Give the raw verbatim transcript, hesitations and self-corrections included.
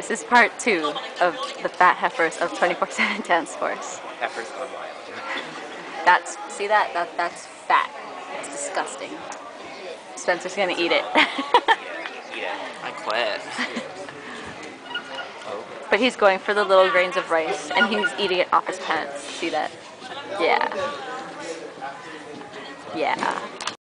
This is part two of the fat heifers of twenty-four seven Danceforce. Heifers gone wild. That's, see that? that? That's fat. It's disgusting. Spencer's gonna eat it. Eat it. I quit. Oh. But he's going for the little grains of rice, and he's eating it off his pants. See that? Yeah. Yeah.